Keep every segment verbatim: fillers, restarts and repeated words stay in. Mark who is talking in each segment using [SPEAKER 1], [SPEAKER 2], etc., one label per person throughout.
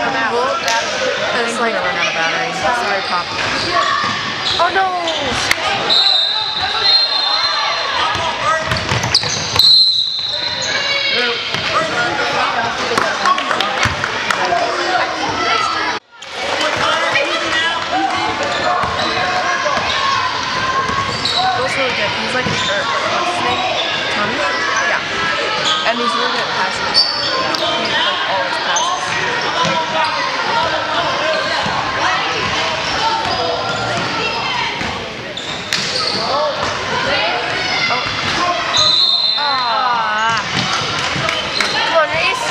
[SPEAKER 1] Well, it's like run out of battery. Sorry, Pop. Oh no! Really good. He's like a shirt. What's his name? Tommy? Yeah. And he's really good at passes. He like always passes. Oh. Ah. Come on, Reese.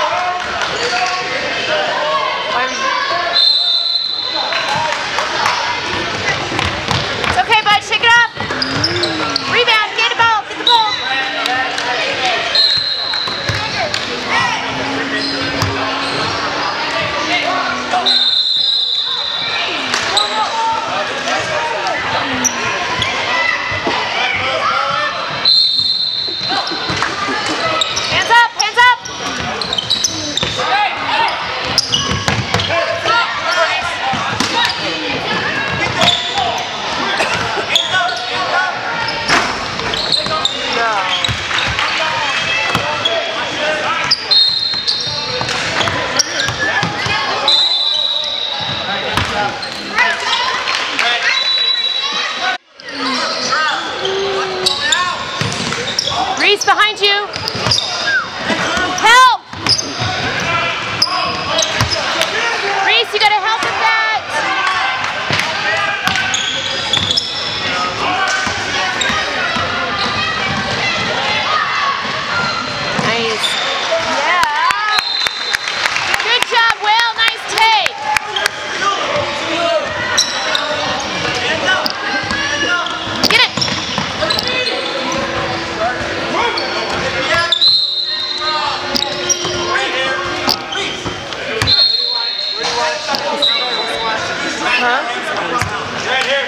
[SPEAKER 1] It's okay, bud. Shake it up. Rebound, get the ball, get the ball. Hands up, hands up. Reese, behind you. Help! Reese, you gotta help with that. Nice. Yeah. Good job, Will. Nice take. Get it. Huh?